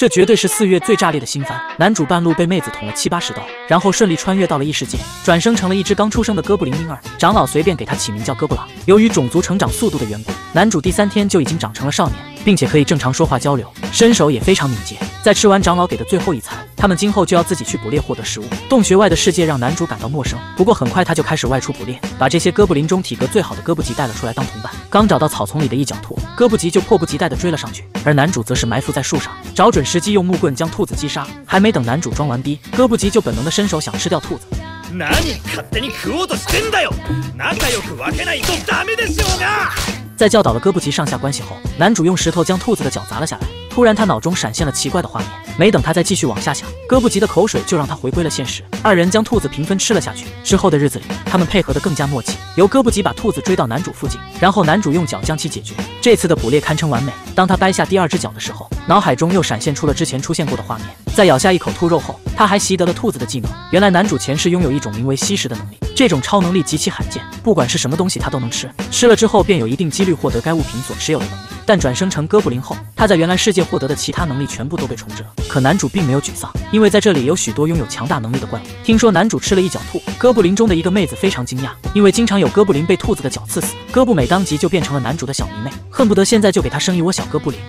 这绝对是4月最炸裂的新番。男主半路被妹子捅了7、80刀，然后顺利穿越到了异世界，转生成了一只刚出生的哥布林婴儿。长老随便给他起名叫哥布朗。由于种族成长速度的缘故，男主第3天就已经长成了少年，并且可以正常说话交流，身手也非常敏捷。在吃完长老给的最后一餐，他们今后就要自己去捕猎获得食物。洞穴外的世界让男主感到陌生，不过很快他就开始外出捕猎，把这些哥布林中体格最好的哥布吉带了出来当同伴。刚找到草丛里的一角兔，哥布吉就迫不及待地追了上去，而男主则是埋伏在树上，找准时机用木棍将兔子击杀。还没等男主装完逼，哥布吉就本能地伸手想吃掉兔子。 何勝手に食おうとしてんだよ。仲良く分けないとダメでしょうが。 在教导了哥布吉上下关系后，男主用石头将兔子的脚砸了下来。突然他脑中闪现了奇怪的画面，没等他再继续往下想，哥布吉的口水就让他回归了现实。二人将兔子平分吃了下去。之后的日子里，他们配合得更加默契，由哥布吉把兔子追到男主附近，然后男主用脚将其解决。这次的捕猎堪称完美。当他掰下第2只脚的时候，脑海中又闪现出了之前出现过的画面。在咬下一口兔肉后，他还习得了兔子的技能。原来男主前世拥有一种名为吸食的能力，这种超能力极其罕见，不管是什么东西他都能吃，吃了之后便有一定几率获得该物品所持有的能力。但转生成哥布林后，他在原来世界获得的其他能力全部都被重置了。可男主并没有沮丧，因为在这里有许多拥有强大能力的怪物。听说男主吃了一角兔，哥布林中的一个妹子非常惊讶，因为经常有哥布林被兔子的脚刺死。哥布美当即就变成了男主的小迷妹，恨不得现在就给他生一窝小哥布林。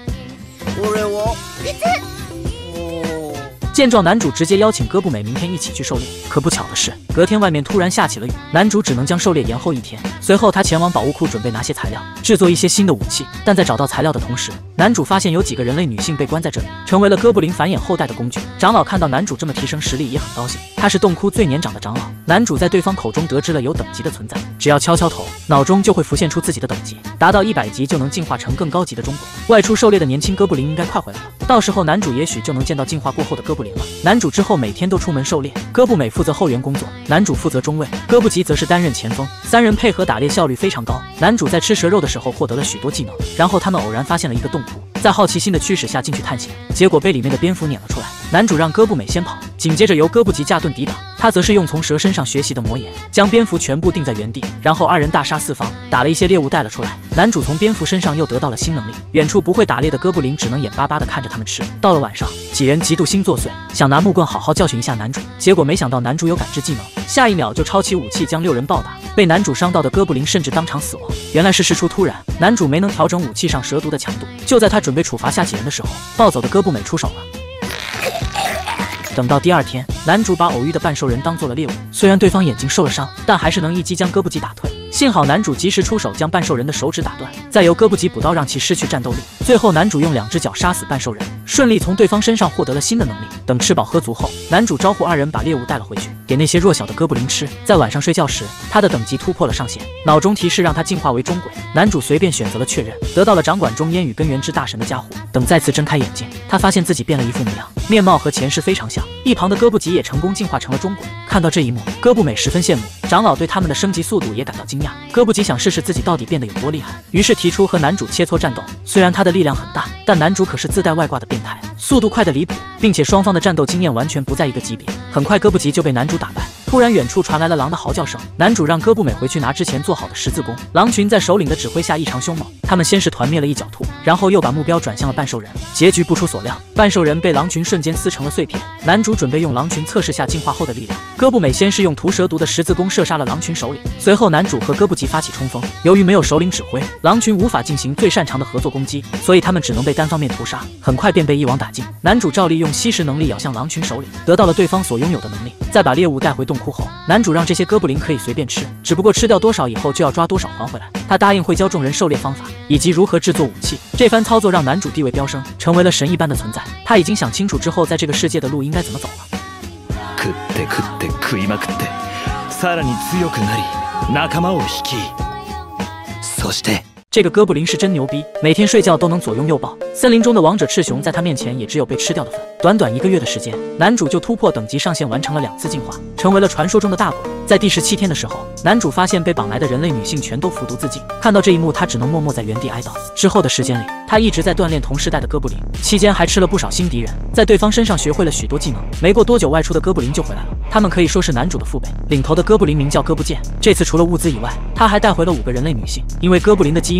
见状，男主直接邀请哥布美明天一起去狩猎。可不巧的是，隔天外面突然下起了雨，男主只能将狩猎延后1天。随后他前往宝物库准备拿些材料，制作一些新的武器。但在找到材料的同时，男主发现有几个人类女性被关在这里，成为了哥布林繁衍后代的工具。长老看到男主这么提升实力也很高兴，他是洞窟最年长的长老。男主在对方口中得知了有等级的存在，只要敲敲头，脑中就会浮现出自己的等级，达到100级就能进化成更高级的中国。外出狩猎的年轻哥布林应该快回来了，到时候男主也许就能见到进化过后的哥布林了。男主之后每天都出门狩猎，哥布美负责后援工作，男主负责中卫，哥布吉则是担任前锋。3人配合打猎效率非常高。男主在吃蛇肉的时候获得了许多技能，然后他们偶然发现了一个洞窟，在好奇心的驱使下进去探险，结果被里面的蝙蝠撵了出来。男主让哥布美先跑，紧接着由哥布吉架盾抵挡，他则是用从蛇身上学习的魔眼，将蝙蝠全部定在原地，然后2人大杀4方，打了一些猎物带了出来。男主从蝙蝠身上又得到了新能力，远处不会打猎的哥布林只能眼巴巴地看着他们吃。到了晚上，几人极度心作祟，想拿木棍好好教训一下男主，结果没想到男主有感知技能，下一秒就抄起武器将6人暴打，被男主伤到的哥布林甚至当场死亡。原来是事出突然，男主没能调整武器上蛇毒的强度，就在他准备处罚下几人的时候，暴走的哥布美出手了。等到第2天，男主把偶遇的半兽人当做了猎物，虽然对方眼睛受了伤，但还是能一击将哥布吉打退。幸好男主及时出手将半兽人的手指打断，再由哥布吉补刀让其失去战斗力。最后男主用2只脚杀死半兽人，顺利从对方身上获得了新的能力。等吃饱喝足后，男主招呼2人把猎物带了回去，给那些弱小的哥布林吃。在晚上睡觉时，他的等级突破了上限，脑中提示让他进化为中鬼。男主随便选择了确认，得到了掌管中烟与根源之大神的加护。等再次睁开眼睛，他发现自己变了一副模样，面貌和前世非常像。一旁的哥布吉也成功进化成了中鬼。看到这一幕，哥布美十分羡慕，长老对他们的升级速度也感到惊讶。哥布吉想试试自己到底变得有多厉害，于是提出和男主切磋战斗。虽然他的力量很大，但男主可是自带外挂的变态，速度快得离谱，并且双方的战斗经验完全不在一个级别。很快哥布吉就被男主打败。突然远处传来了狼的嚎叫声，男主让哥布美回去拿之前做好的十字弓。狼群在首领的指挥下异常凶猛，他们先是团灭了一角兔，然后又把目标转向了半兽人。结局不出所料，半兽人被狼群瞬间撕成了碎片。男主准备用狼群测试下进化后的力量，哥布美先是用屠蛇毒的十字弓射杀了狼群首领，随后男主和哥布吉发起冲锋。由于没有首领指挥，狼群无法进行最擅长的合作攻击，所以他们只能被单方面屠杀，很快便被一网打尽。男主照例用吸食能力咬向狼群首领，得到了对方所拥有的能力。再把猎物带回洞窟后，男主让这些哥布林可以随便吃，只不过吃掉多少以后就要抓多少还回来。他答应会教众人狩猎方法以及如何制作武器。这番操作让男主地位飙升，成为了神一般的存在。他已经想清楚之后在这个世界的路应该怎么走了。 食って食って食いまくって、さらに強くなり、仲間を率い、そして这个哥布林是真牛逼，每天睡觉都能左拥右抱。森林中的王者赤熊在他面前也只有被吃掉的份。短短1个月的时间，男主就突破等级上限，完成了2次进化，成为了传说中的大鬼。在第17天的时候，男主发现被绑来的人类女性全都服毒自尽。看到这一幕，他只能默默在原地哀悼。之后的时间里，他一直在锻炼同世代的哥布林，期间还吃了不少新敌人，在对方身上学会了许多技能。没过多久，外出的哥布林就回来了，他们可以说是男主的父辈。领头的哥布林名叫哥布剑，这次除了物资以外，他还带回了5个人类女性，因为哥布林的基因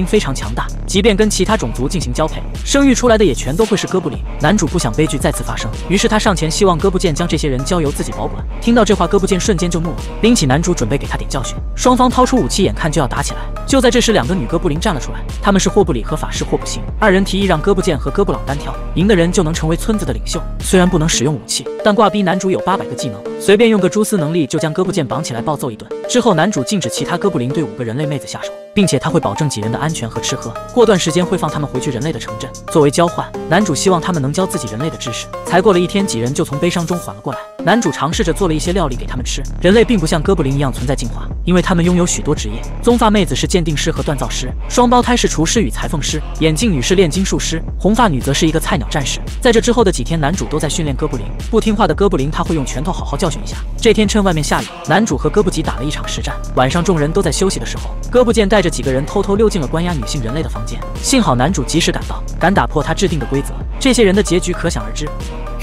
因非常强大，即便跟其他种族进行交配，生育出来的也全都会是哥布林。男主不想悲剧再次发生，于是他上前希望哥布剑将这些人交由自己保管。听到这话，哥布剑瞬间就怒了，拎起男主准备给他点教训。双方掏出武器，眼看就要打起来。就在这时，2个女哥布林站了出来，他们是霍布里和法师霍布辛。2人提议让哥布剑和哥布朗单挑，赢的人就能成为村子的领袖。虽然不能使用武器，但挂逼男主有800个技能，随便用个蛛丝能力就将哥布剑绑起来暴揍一顿。之后，男主禁止其他哥布林对5个人类妹子下手，并且他会保证几人的安全和吃喝。过段时间会放他们回去人类的城镇，作为交换，男主希望他们能教自己人类的知识。才过了1天，几人就从悲伤中缓了过来。男主尝试着做了一些料理给他们吃。人类并不像哥布林一样存在进化，因为他们拥有许多职业。棕发妹子是鉴定师和锻造师，双胞胎是厨师与裁缝师，眼镜女是炼金术师，红发女则是一个菜鸟战士。在这之后的几天，男主都在训练哥布林。不听话的哥布林他会用拳头好好教训一下。这天趁外面下雨，男主和哥布吉打了一场实战。晚上众人都在休息的时候，哥布剑带着几个人偷偷溜进了关押女性人类的房间。幸好男主及时赶到，敢打破他制定的规则，这些人的结局可想而知。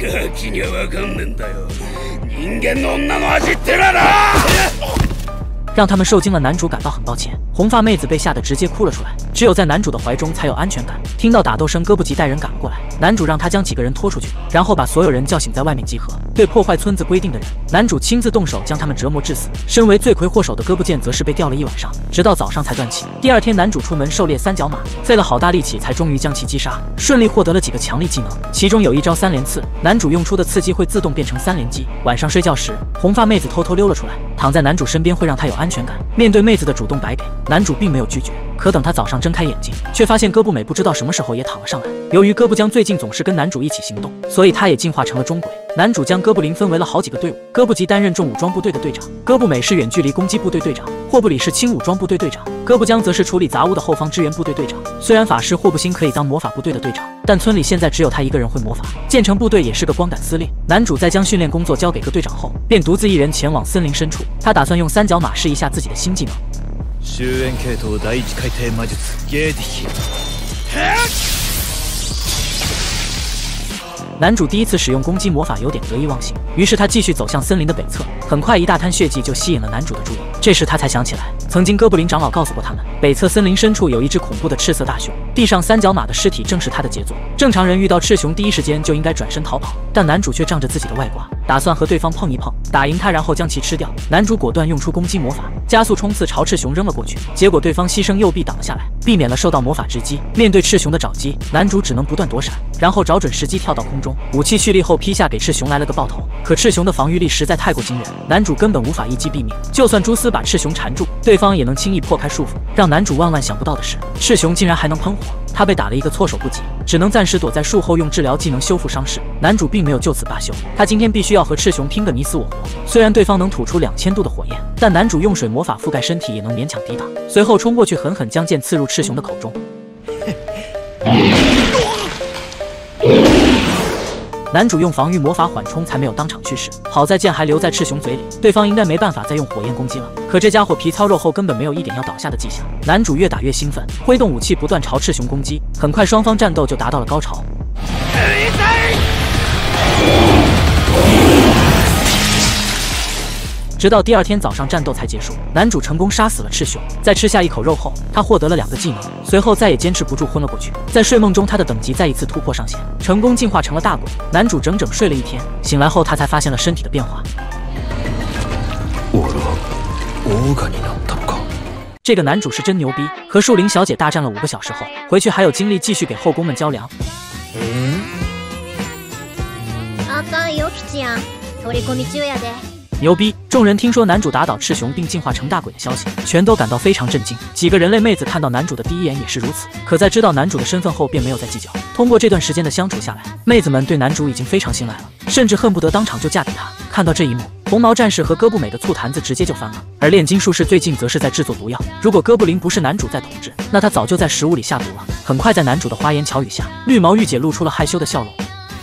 让他们受惊了，男主感到很抱歉。红发妹子被吓得直接哭了出来，只有在男主的怀中才有安全感。听到打斗声，哥布吉带人赶了过来，男主让他将几个人拖出去，然后把所有人叫醒，在外面集合。对破坏村子规定的人，男主亲自动手将他们折磨致死。身为罪魁祸首的哥布剑则是被吊了一晚上，直到早上才断气。第2天，男主出门狩猎3角马，费了好大力气才终于将其击杀，顺利获得了几个强力技能，其中有一招3连刺，男主用出的刺激会自动变成3连击。晚上睡觉时，红发妹子偷偷溜了出来，躺在男主身边会让他有安全感。面对妹子的主动摆给，男主并没有拒绝。可等他早上睁开眼睛，却发现哥布美不知道什么时候也躺了上来。由于哥布江最近总是跟男主一起行动，所以他也进化成了中鬼。男主将哥布林分为了好几个队伍，哥布吉担任重武装部队的队长，哥布美是远距离攻击部队队长，霍布里是轻武装部队队长，哥布江则是处理杂物的后方支援部队队长。虽然法师霍布辛可以当魔法部队的队长，但村里现在只有他一个人会魔法。建成部队也是个光杆司令。男主在将训练工作交给各队长后，便独自一人前往森林深处。他打算用3角马试一下自己的新技能。 終焉系統第一回転魔術ゲーティ男主第一次使用攻击魔法有点得意忘形，于是他继续走向森林的北侧。很快，一大滩血迹就吸引了男主的注意。这时他才想起来，曾经哥布林长老告诉过他们，北侧森林深处有一只恐怖的赤色大熊，地上3角马的尸体正是他的杰作。正常人遇到赤熊，第一时间就应该转身逃跑，但男主却仗着自己的外挂，打算和对方碰一碰，打赢他，然后将其吃掉。男主果断用出攻击魔法，加速冲刺朝赤熊扔了过去，结果对方牺牲右臂挡了下来，避免了受到魔法直击。面对赤熊的爪击，男主只能不断躲闪，然后找准时机跳到空中，武器蓄力后劈下，给赤熊来了个爆头。可赤熊的防御力实在太过惊人，男主根本无法一击毙命。就算蛛丝把赤熊缠住，对方也能轻易破开束缚。让男主万万想不到的是，赤熊竟然还能喷火。他被打了一个措手不及，只能暂时躲在树后用治疗技能修复伤势。男主并没有就此罢休，他今天必须要和赤熊拼个你死我活。虽然对方能吐出2000度的火焰，但男主用水魔法覆盖身体也能勉强抵挡。随后冲过去，狠狠将剑刺入赤熊的口中。男主用防御魔法缓冲，才没有当场去世。好在剑还留在赤熊嘴里，对方应该没办法再用火焰攻击了。可这家伙皮糙肉厚，根本没有一点要倒下的迹象。男主越打越兴奋，挥动武器不断朝赤熊攻击。很快，双方战斗就达到了高潮。直到第2天早上，战斗才结束。男主成功杀死了赤熊，在吃下一口肉后，他获得了2个技能，随后再也坚持不住，昏了过去。在睡梦中，他的等级再一次突破上限，成功进化成了大鬼。男主整整睡了1天，醒来后他才发现了身体的变化。这个男主是真牛逼，和树林小姐大战了5个小时后，回去还有精力继续给后宫们浇粮。 あかんよ吉やん、取り込み中やで。 牛逼！众人听说男主打倒赤熊并进化成大鬼的消息，全都感到非常震惊。几个人类妹子看到男主的第一眼也是如此，可在知道男主的身份后，便没有再计较。通过这段时间的相处下来，妹子们对男主已经非常信赖了，甚至恨不得当场就嫁给他。看到这一幕，红毛战士和哥布美的醋坛子直接就翻了。而炼金术士最近则是在制作毒药，如果哥布林不是男主在统治，那他早就在食物里下毒了。很快，在男主的花言巧语下，绿毛御姐露出了害羞的笑容。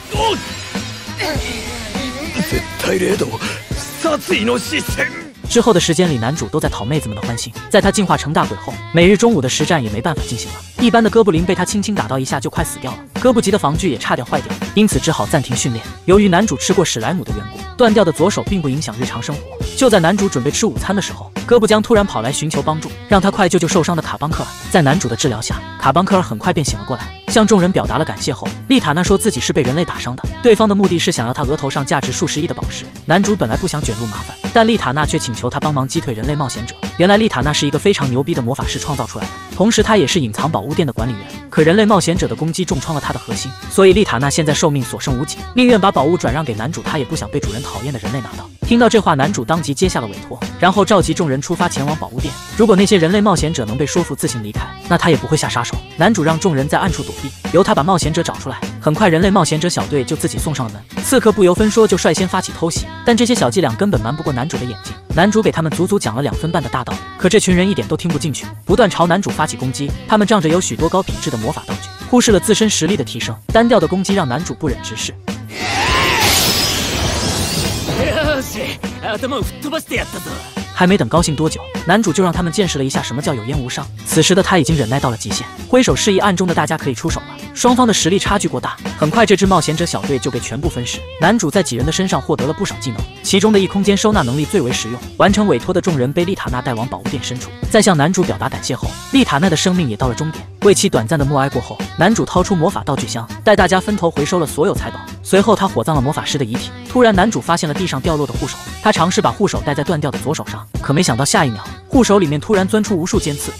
之后的时间里，男主都在讨妹子们的欢心。在他进化成大鬼后，每日中午的实战也没办法进行了。一般的哥布林被他轻轻打到一下就快死掉了，哥布吉的防具也差点坏掉，因此只好暂停训练。由于男主吃过史莱姆的缘故，断掉的左手并不影响日常生活。就在男主准备吃午餐的时候， 哥布江突然跑来寻求帮助，让他快救救受伤的卡邦克尔。在男主的治疗下，卡邦克尔很快便醒了过来，向众人表达了感谢后，丽塔娜说自己是被人类打伤的，对方的目的是想要他额头上价值数十亿的宝石。男主本来不想卷入麻烦，但丽塔娜却请求他帮忙击退人类冒险者。原来丽塔娜是一个非常牛逼的魔法师创造出来的，同时她也是隐藏宝物店的管理员。可人类冒险者的攻击重创了她的核心，所以丽塔娜现在寿命所剩无几，宁愿把宝物转让给男主，她也不想被主人讨厌的人类拿到。听到这话，男主当即接下了委托，然后召集众人出发前往宝物店。如果那些人类冒险者能被说服自行离开，那他也不会下杀手。男主让众人在暗处躲避，由他把冒险者找出来。很快，人类冒险者小队就自己送上了门。刺客不由分说就率先发起偷袭，但这些小伎俩根本瞒不过男主的眼睛。男主给他们足足讲了2分半的大道理，可这群人一点都听不进去，不断朝男主发起攻击。他们仗着有许多高品质的魔法道具，忽视了自身实力的提升，单调的攻击让男主不忍直视。还没等高兴多久，男主就让他们见识了一下什么叫有烟无伤。此时的他已经忍耐到了极限，挥手示意暗中的大家可以出手了。双方的实力差距过大，很快这支冒险者小队就被全部分尸。男主在几人的身上获得了不少技能，其中的异空间收纳能力最为实用。完成委托的众人被丽塔娜带往宝物店深处，在向男主表达感谢后，丽塔娜的生命也到了终点。为其短暂的默哀过后，男主掏出魔法道具箱，带大家分头回收了所有财宝。随后他火葬了魔法师的遗体。突然，男主发现了地上掉落的护手，他尝试把护手戴在断掉的左手上，可没想到下一秒，护手里面突然钻出无数尖刺。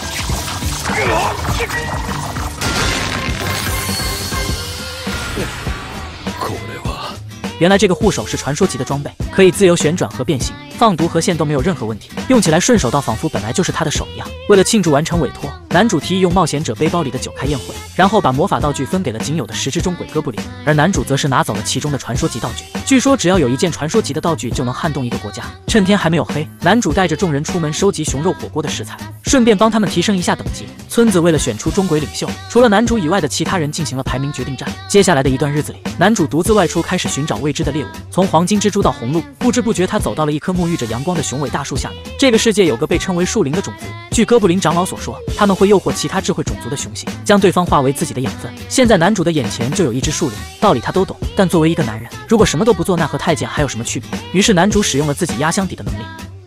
原来这个护手是传说级的装备，可以自由旋转和变形，放毒和线都没有任何问题，用起来顺手到仿佛本来就是他的手一样。为了庆祝完成委托，男主提议用冒险者背包里的酒开宴会，然后把魔法道具分给了仅有的10只中鬼哥布林，而男主则是拿走了其中的传说级道具。据说只要有一件传说级的道具就能撼动一个国家。趁天还没有黑，男主带着众人出门收集熊肉火锅的食材，顺便帮他们提升一下等级。村子为了选出中鬼领袖，除了男主以外的其他人进行了排名决定战。接下来的一段日子里，男主独自外出，开始寻找未知的猎物，从黄金蜘蛛到红鹿，不知不觉他走到了一棵沐浴着阳光的雄伟大树下面。这个世界有个被称为树灵的种族，据哥布林长老所说，他们会诱惑其他智慧种族的雄性，将对方化为自己的养分。现在男主的眼前就有一只树灵，道理他都懂，但作为一个男人，如果什么都不做，那和太监还有什么区别？于是男主使用了自己压箱底的能力。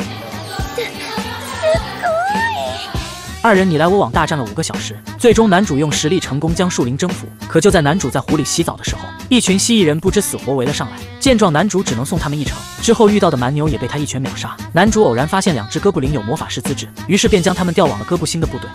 二人你来我往大战了5个小时，最终男主用实力成功将树灵征服。可就在男主在湖里洗澡的时候，一群蜥蜴人不知死活围了上来，见状男主只能送他们一程。之后遇到的蛮牛也被他一拳秒杀。男主偶然发现2只哥布林有魔法师资质，于是便将他们调往了哥布星的部队。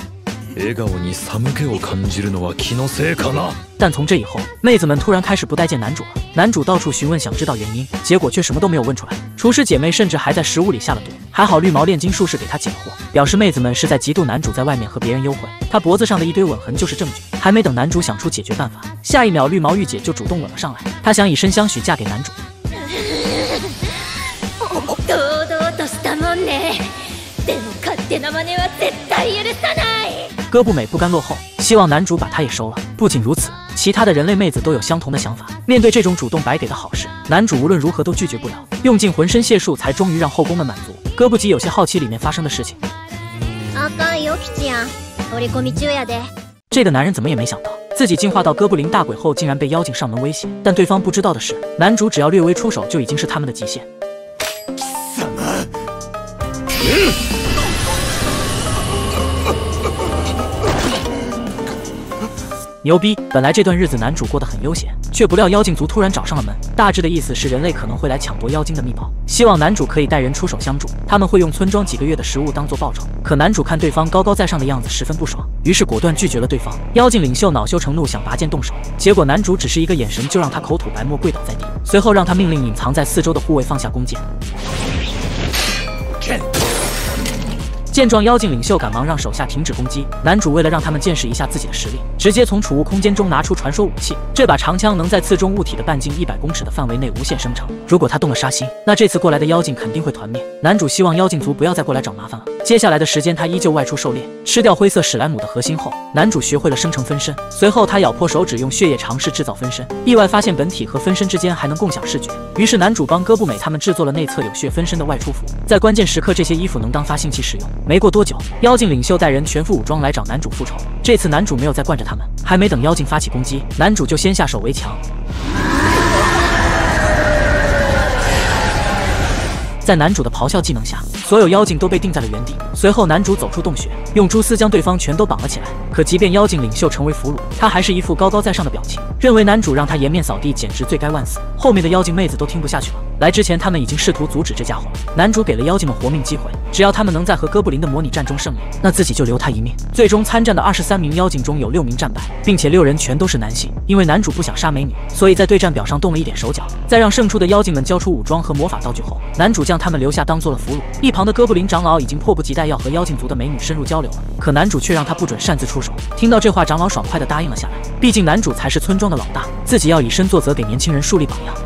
但从这以后，妹子们突然开始不待见男主了。男主到处询问想知道原因，结果却什么都没有问出来。厨师姐妹甚至还在食物里下了毒，还好绿毛炼金术士给他解了惑，表示妹子们是在嫉妒男主在外面和别人幽会，他脖子上的一堆吻痕就是证据。还没等男主想出解决办法，下一秒绿毛御姐就主動吻了上来，她想以身相许嫁给男主。哥布美不甘落后，希望男主把她也收了。不仅如此，其他的人类妹子都有相同的想法。面对这种主动白给的好事，男主无论如何都拒绝不了，用尽浑身解数才终于让后宫们满足。哥布吉有些好奇里面发生的事情。这个男人怎么也没想到，自己进化到哥布林大鬼后竟然被妖精上门威胁。但对方不知道的是，男主只要略微出手就已经是他们的极限。牛逼！本来这段日子男主过得很悠闲，却不料妖精族突然找上了门。大致的意思是人类可能会来抢夺妖精的秘宝，希望男主可以带人出手相助，他们会用村庄几个月的食物当做报酬。可男主看对方高高在上的样子十分不爽，于是果断拒绝了对方。妖精领袖恼羞成怒想拔剑动手，结果男主只是一个眼神就让他口吐白沫跪倒在地，随后让他命令隐藏在四周的护卫放下弓箭。见状，妖精领袖赶忙让手下停止攻击。男主为了让他们见识一下自己的实力，直接从储物空间中拿出传说武器。这把长枪能在刺中物体的半径100公尺的范围内无限生成。如果他动了杀心，那这次过来的妖精肯定会团灭。男主希望妖精族不要再过来找麻烦了。接下来的时间，他依旧外出狩猎，吃掉灰色史莱姆的核心后，男主学会了生成分身。随后他咬破手指，用血液尝试制造分身，意外发现本体和分身之间还能共享视觉。于是男主帮哥布美他们制作了内侧有血分身的外出服，在关键时刻，这些衣服能当发信器使用。没过多久，妖精领袖带人全副武装来找男主复仇。这次男主没有再惯着他们，还没等妖精发起攻击，男主就先下手为强。在男主的咆哮技能下， 所有妖精都被定在了原地。随后，男主走出洞穴，用蛛丝将对方全都绑了起来。可即便妖精领袖成为俘虏，他还是一副高高在上的表情，认为男主让他颜面扫地，简直罪该万死。后面的妖精妹子都听不下去了，来之前他们已经试图阻止这家伙了。男主给了妖精们活命机会，只要他们能在和哥布林的模拟战中胜利，那自己就留他一命。最终参战的23名妖精中有6名战败，并且6人全都是男性。因为男主不想杀美女，所以在对战表上动了一点手脚。在让胜出的妖精们交出武装和魔法道具后，男主将他们留下当做了俘虏。一旁的哥布林长老已经迫不及待要和妖精族的美女深入交流了，可男主却让他不准擅自出手。听到这话，长老爽快地答应了下来。毕竟男主才是村庄的老大，自己要以身作则，给年轻人树立榜样。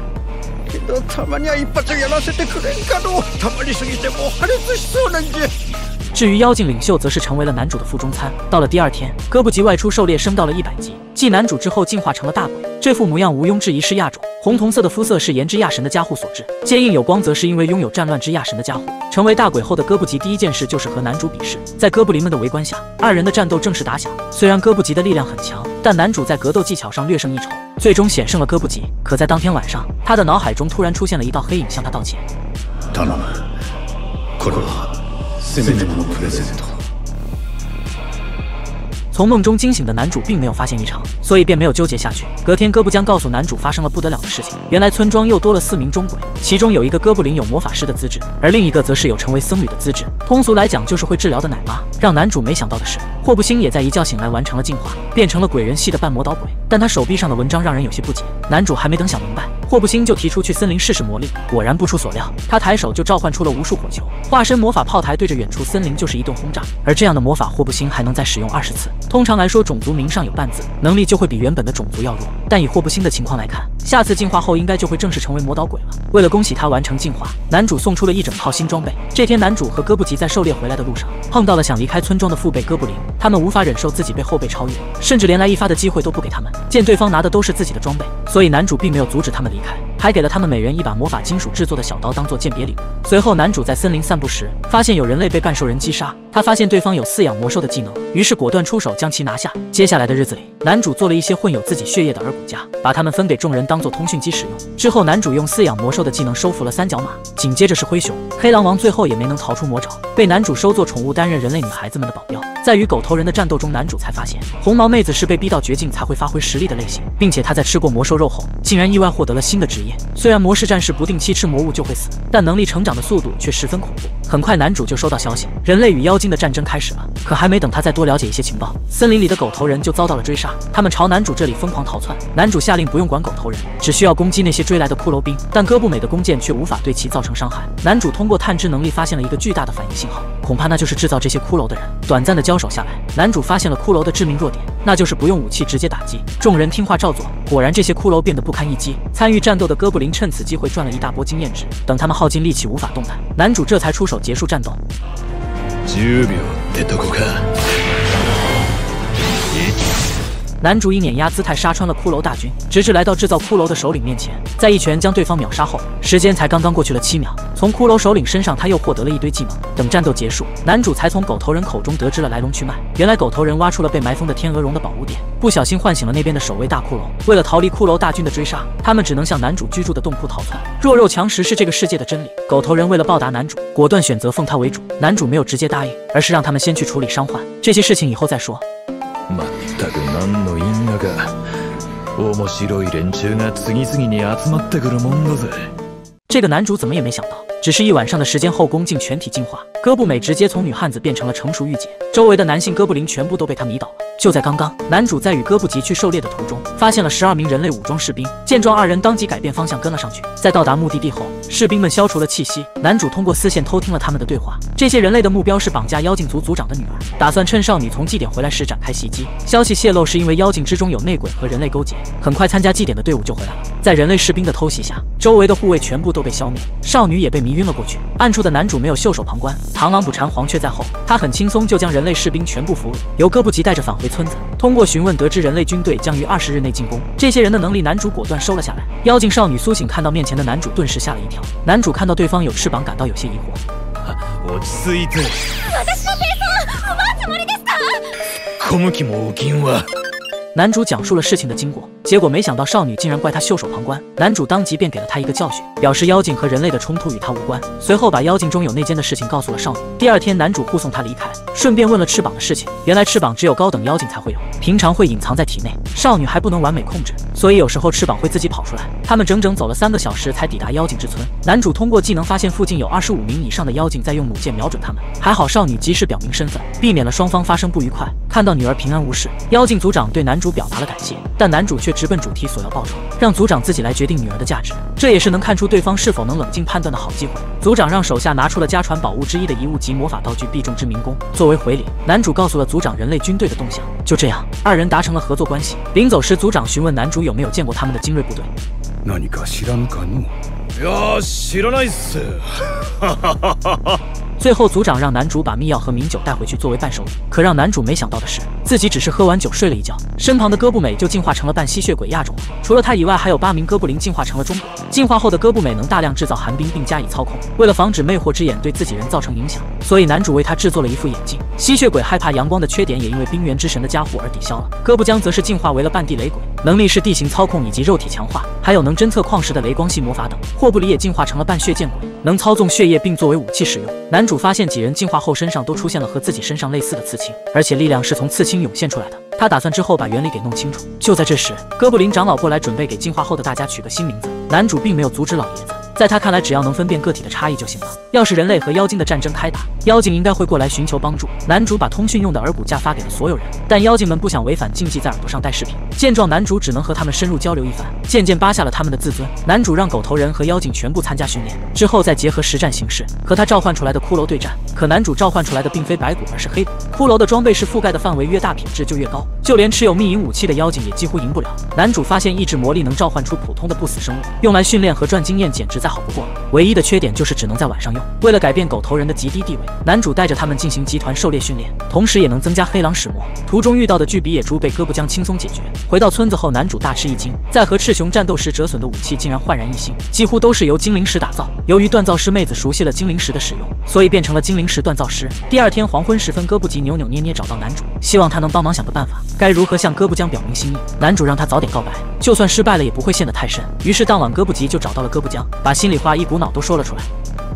至于妖精领袖，则是成为了男主的副中餐。到了第2天，哥布吉外出狩猎，升到了100级，继男主之后进化成了大鬼。这副模样毋庸置疑是亚种，红铜色的肤色是炎之亚神的加护所致，坚硬有光则是因为拥有战乱之亚神的加护。成为大鬼后的哥布吉第一件事就是和男主比试。在哥布林们的围观下，2人的战斗正式打响。虽然哥布吉的力量很强，但男主在格斗技巧上略胜一筹，最终险胜了哥布吉。可在当天晚上，他的脑海中突然出现了一道黑影，向他道歉。从梦中惊醒的男主并没有发现异常，所以便没有纠结下去。隔天，哥布将告诉男主发生了不得了的事情。原来村庄又多了4名中鬼，其中有一个哥布林有魔法师的资质，而另一个则是有成为僧侣的资质。通俗来讲，就是会治疗的奶妈。让男主没想到的是，霍布星也在一觉醒来完成了进化，变成了鬼人系的半魔导鬼。但他手臂上的纹章让人有些不解。男主还没等想明白，霍布星就提出去森林试试魔力。果然不出所料，他抬手就召唤出了无数火球，化身魔法炮台，对着远处森林就是一顿轰炸。而这样的魔法，霍布星还能再使用20次。通常来说，种族名上有半字，能力就会比原本的种族要弱。但以霍布星的情况来看，下次进化后应该就会正式成为魔导鬼了。为了恭喜他完成进化，男主送出了一整套新装备。这天，男主和哥布吉在狩猎回来的路上，碰到了想离开村庄的父辈哥布林。他们无法忍受自己被后辈超越，甚至连来一发的机会都不给他们。见对方拿的都是自己的装备，所以男主并没有阻止他们离开，还给了他们每人一把魔法金属制作的小刀当做鉴别礼物。随后，男主在森林散步时，发现有人类被半兽人击杀。他发现对方有饲养魔兽的技能，于是果断出手将其拿下。接下来的日子里，男主做了一些混有自己血液的耳骨架，把它们分给众人当做通讯机使用。之后，男主用饲养魔兽的技能收服了3角马，紧接着是灰熊、黑狼王，最后也没能逃出魔爪，被男主收作宠物，担任人类女孩子们的保镖。在与狗头人的战斗中，男主才发现红毛妹子是被逼到绝境才会发挥实力的类型，并且他在吃过魔兽肉后，竟然意外获得了新的职业。虽然魔式战士不定期吃魔物就会死，但能力成长的速度却十分恐怖。很快，男主就收到消息，人类与妖精的战争开始了。可还没等他再多了解一些情报，森林里的狗头人就遭到了追杀，他们朝男主这里疯狂逃窜。男主下令不用管狗头人，只需要攻击那些追来的骷髅兵，但哥布美的弓箭却无法对其造成伤害。男主通过探知能力发现了一个巨大的反应信号，恐怕那就是制造这些骷髅的人。短暂的交手下来，男主发现了骷髅的致命弱点，那就是不用武器直接打击。众人听话照做，果然这些骷髅变得不堪一击。参与战斗的哥布林趁此机会赚了一大波经验值，等他们耗尽力气无法动弹，男主这才出手结束战斗。 10秒ってとこか。 男主以碾压姿态杀穿了骷髅大军，直至来到制造骷髅的首领面前，在一拳将对方秒杀后，时间才刚刚过去了7秒。从骷髅首领身上，他又获得了一堆技能。等战斗结束，男主才从狗头人口中得知了来龙去脉。原来狗头人挖出了被埋封的天鹅绒的宝物点，不小心唤醒了那边的守卫大骷髅。为了逃离骷髅大军的追杀，他们只能向男主居住的洞窟逃窜。弱肉强食是这个世界的真理。狗头人为了报答男主，果断选择奉他为主。男主没有直接答应，而是让他们先去处理伤患，这些事情以后再说。 まったく何の因果か。面白い連中が次々に集まってくるもんだぜ。 这个男主怎么也没想到，只是1晚上的时间后，宫竟全体进化，哥布美直接从女汉子变成了成熟御姐，周围的男性哥布林全部都被他迷倒了。就在刚刚，男主在与哥布吉去狩猎的途中，发现了12名人类武装士兵。见状，2人当即改变方向跟了上去。在到达目的地后，士兵们消除了气息，男主通过丝线偷听了他们的对话。这些人类的目标是绑架妖精族族长的女儿，打算趁少女从祭典回来时展开袭击。消息泄露是因为妖精之中有内鬼和人类勾结。很快，参加祭典的队伍就回来了。在人类士兵的偷袭下，周围的护卫全部都被消灭，少女也被迷晕了过去。暗处的男主没有袖手旁观，螳螂捕蝉，黄雀在后，他很轻松就将人类士兵全部俘虏，由哥布吉带着返回村子。通过询问得知人类军队将于20日内进攻，这些人的能力男主果断收了下来。妖精少女苏醒看到面前的男主，顿时吓了一跳。男主看到对方有翅膀，感到有些疑惑。 落ち着いて。 私のペースを奪うつもりですか？ 小麦もお金は。 男主讲述了事情的经过，结果没想到少女竟然怪他袖手旁观。男主当即便给了他一个教训，表示妖精和人类的冲突与他无关。随后把妖精中有内奸的事情告诉了少女。第二天，男主护送她离开，顺便问了翅膀的事情。原来翅膀只有高等妖精才会有，平常会隐藏在体内，少女还不能完美控制，所以有时候翅膀会自己跑出来。他们整整走了3个小时才抵达妖精之村。男主通过技能发现附近有25名以上的妖精在用弩箭瞄准他们，还好少女及时表明身份，避免了双方发生不愉快。看到女儿平安无事，妖精族长对男主表达了感谢，但男主却直奔主题索要报仇，让族长自己来决定女儿的价值。这也是能看出对方是否能冷静判断的好机会。族长让手下拿出了家传宝物之一的遗物及魔法道具必中之迷宫，作为回礼，男主告诉了族长人类军队的动向。就这样，二人达成了合作关系。临走时，族长询问男主有没有见过他们的精锐部队。 何か知らぬかの？いや、知らないっす。 最后，族长让男主把秘药和名酒带回去作为伴手礼。可让男主没想到的是，自己只是喝完酒睡了一觉，身旁的哥布美就进化成了半吸血鬼亚种。除了他以外，还有8名哥布林进化成了中国。进化后的哥布美能大量制造寒冰并加以操控。为了防止魅惑之眼对自己人造成影响，所以男主为他制作了一副眼镜。吸血鬼害怕阳光的缺点也因为冰原之神的加护而抵消了。哥布江则是进化为了半地雷鬼，能力是地形操控以及肉体强化，还有能侦测矿石的雷光系魔法等。霍布里也进化成了半血剑鬼，能操纵血液并作为武器使用。男主发现几人进化后身上都出现了和自己身上类似的刺青，而且力量是从刺青涌现出来的。他打算之后把原理给弄清楚。就在这时，哥布林长老过来准备给进化后的大家取个新名字，男主并没有阻止老爷子。在他看来，只要能分辨个体的差异就行了。要是人类和妖精的战争开打，妖精应该会过来寻求帮助。男主把通讯用的耳骨架发给了所有人，但妖精们不想违反禁忌，在耳朵上戴饰品。见状，男主只能和他们深入交流一番，渐渐扒下了他们的自尊。男主让狗头人和妖精全部参加训练，之后再结合实战形式和他召唤出来的骷髅对战。可男主召唤出来的并非白骨，而是黑骨。骷髅的装备是覆盖的范围越大，品质就越高，就连持有秘银武器的妖精也几乎赢不了。男主发现意志魔力能召唤出普通的不死生物，用来训练和赚经验简直再好不过了。唯一的缺点就是只能在晚上用。为了改变狗头人的极低地位，男主带着他们进行集团狩猎训练，同时也能增加黑狼使魔。途中遇到的巨比野猪被哥布江轻松解决。回到村子后，男主大吃一惊，在和赤熊战斗时折损的武器竟然焕然一新，几乎都是由精灵石打造。由于锻造师妹子熟悉了精灵石的使用，所以变成了精灵石锻造师。第二天黄昏时分，哥布吉扭扭捏捏找到男主，希望他能帮忙想个办法，该如何向哥布江表明心意。男主让他早点告白，就算失败了也不会陷得太深。于是当晚哥布吉就找到了哥布江，把心里话一股脑都说了出来。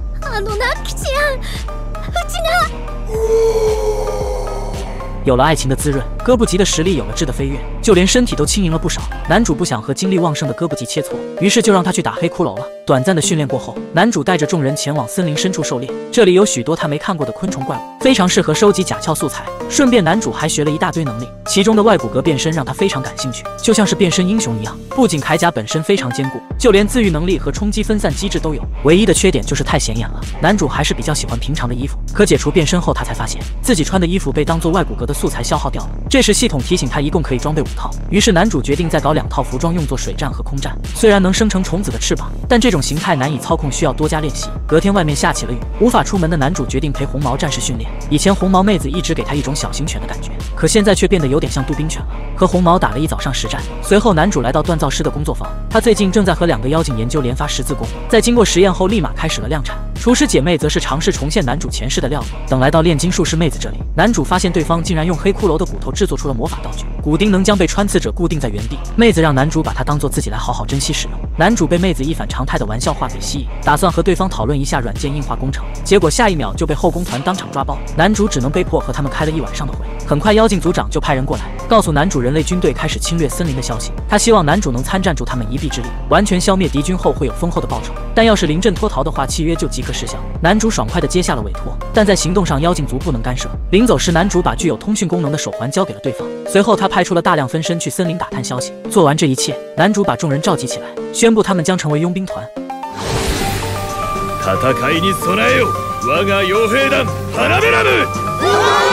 有了爱情的滋润，哥布吉的实力有了质的飞跃，就连身体都轻盈了不少。男主不想和精力旺盛的哥布吉切磋，于是就让他去打黑骷髅了。短暂的训练过后，男主带着众人前往森林深处狩猎，这里有许多他没看过的昆虫怪物，非常适合收集甲壳素材。顺便男主还学了一大堆能力，其中的外骨骼变身让他非常感兴趣，就像是变身英雄一样。不仅铠甲本身非常坚固，就连自愈能力和冲击分散机制都有。唯一的缺点就是太显眼了，男主还是比较喜欢平常的衣服。可解除变身后，他才发现自己穿的衣服被当作外骨骼的素材消耗掉了。这时系统提醒他一共可以装备5套，于是男主决定再搞2套服装用作水战和空战。虽然能生成虫子的翅膀，但这种形态难以操控，需要多加练习。隔天外面下起了雨，无法出门的男主决定陪红毛战士训练。以前红毛妹子一直给他一种小型犬的感觉，可现在却变得有点像杜宾犬了。和红毛打了一早上实战，随后男主来到锻造师的工作坊，他最近正在和2个妖精研究连发十字弓，在经过实验后立马开始了量产。厨师姐妹则是尝试重现男主前世的料理。等来到炼金术士妹子这里，男主发现对方竟然用黑骷髅的骨头制作出了魔法道具，骨钉能将被穿刺者固定在原地。妹子让男主把它当做自己来好好珍惜使用。男主被妹子一反常态的玩笑话给吸引，打算和对方讨论一下软件硬化工程，结果下一秒就被后宫团当场抓包，男主只能被迫和他们开了一晚上的会。很快妖精族长就派人过来，告诉男主人类军队开始侵略森林的消息。他希望男主能参战助他们一臂之力，完全消灭敌军后会有丰厚的报酬，但要是临阵脱逃的话，契约就即刻失效。男主爽快地接下了委托，但在行动上妖精族不能干涉。临走时，男主把具有通讯功能的手环交给了对方，随后他派出了大量分身去森林打探消息。做完这一切，男主把众人召集起来，宣布他们将成为佣兵团。 戦いに備えよ、我が傭兵団花ベラム。